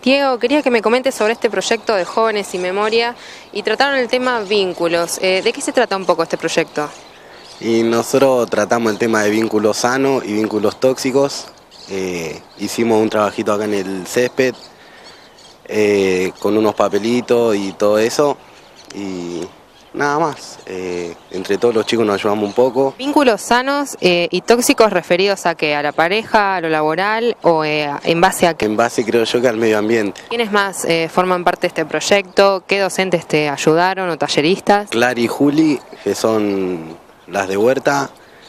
Diego, quería que me comentes sobre este proyecto de Jóvenes y Memoria y trataron el tema vínculos. ¿De qué se trata un poco este proyecto? Y nosotros tratamos el tema de vínculos sanos y vínculos tóxicos. Hicimos un trabajito acá en el césped con unos papelitos y todo eso. Y nada más. Entre todos los chicos nos ayudamos un poco. ¿Vínculos sanos y tóxicos referidos a qué? ¿A la pareja, a lo laboral o en base a qué? En base, creo yo, que al medio ambiente. ¿Quiénes más forman parte de este proyecto? ¿Qué docentes te ayudaron o talleristas? Clara y Juli, que son las de Huerta,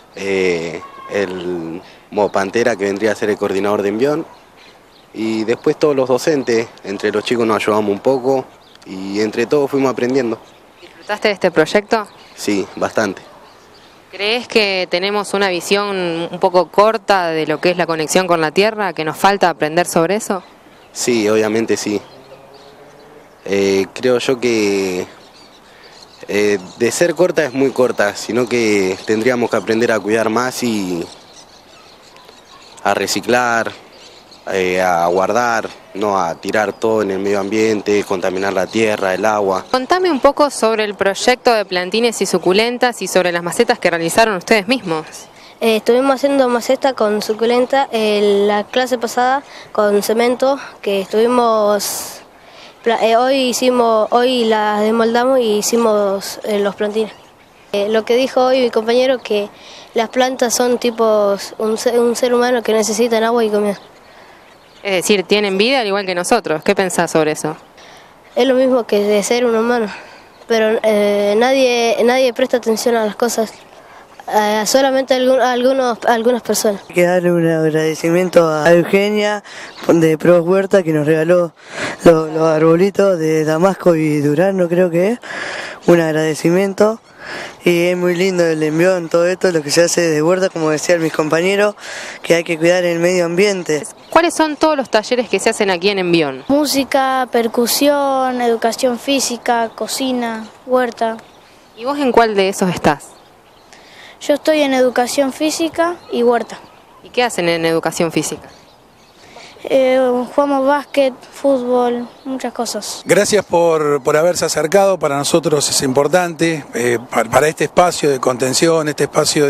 el Pantera, que vendría a ser el coordinador de Envión, y después todos los docentes. Entre los chicos nos ayudamos un poco y entre todos fuimos aprendiendo. ¿Disfrutaste de este proyecto? Sí, bastante. ¿Crees que tenemos una visión un poco corta de lo que es la conexión con la Tierra, que nos falta aprender sobre eso? Sí, obviamente sí. Creo yo que de ser corta es muy corta, sino que tendríamos que aprender a cuidar más y a reciclar, a guardar, no a tirar todo en el medio ambiente, contaminar la tierra, el agua. Contame un poco sobre el proyecto de plantines y suculentas y sobre las macetas que realizaron ustedes mismos. Estuvimos haciendo maceta con suculenta la clase pasada con cemento, que estuvimos hoy las desmoldamos y hicimos los plantines. Lo que dijo hoy mi compañero, que las plantas son tipo un ser humano que necesitan agua y comida. Es decir, tienen vida al igual que nosotros. ¿Qué pensás sobre eso? Es lo mismo que de ser un humano, pero nadie presta atención a las cosas, solamente algunas personas. Hay que darle un agradecimiento a Eugenia de Pro Huerta, que nos regaló los arbolitos de Damasco y Durazno, creo que es. Un agradecimiento. Y es muy lindo el Envión, todo esto, lo que se hace de huerta, como decían mis compañeros, que hay que cuidar el medio ambiente. ¿Cuáles son todos los talleres que se hacen aquí en Envión? Música, percusión, educación física, cocina, huerta. ¿Y vos en cuál de esos estás? Yo estoy en educación física y huerta. ¿Y qué hacen en educación física? Jugamos básquet, fútbol, muchas cosas. Gracias por haberse acercado, para nosotros es importante, para este espacio de contención, este espacio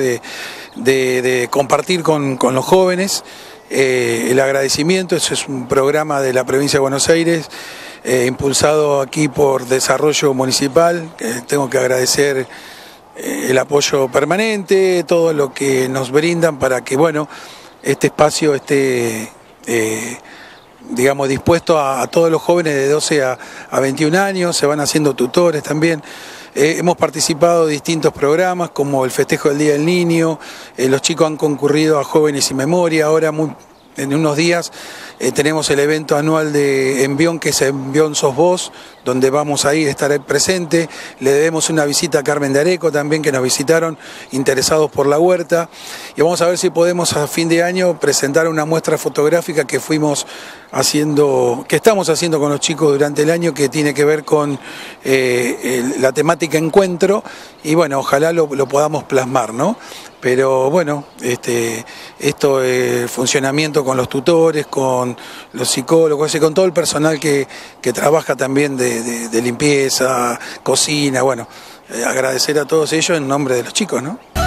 de compartir con los jóvenes. El agradecimiento, eso es un programa de la provincia de Buenos Aires, impulsado aquí por Desarrollo Municipal. Tengo que agradecer el apoyo permanente, todo lo que nos brindan para que, bueno, este espacio esté digamos, dispuesto a todos los jóvenes de 12 a 21 años, se van haciendo tutores también. Hemos participado de distintos programas como el festejo del Día del Niño, los chicos han concurrido a Jóvenes y Memoria, ahora en unos días tenemos el evento anual de Envión, que es Envión Sos Vos, donde vamos a ir, estar presente. Le debemos una visita a Carmen de Areco también, que nos visitaron interesados por la huerta. Y vamos a ver si podemos a fin de año presentar una muestra fotográfica que estamos haciendo con los chicos durante el año, que tiene que ver con la temática encuentro, y bueno, ojalá lo podamos plasmar, ¿no? Pero bueno, esto funcionamiento con los tutores, con los psicólogos y con todo el personal que trabaja también de limpieza, cocina, bueno, agradecer a todos ellos en nombre de los chicos, ¿no?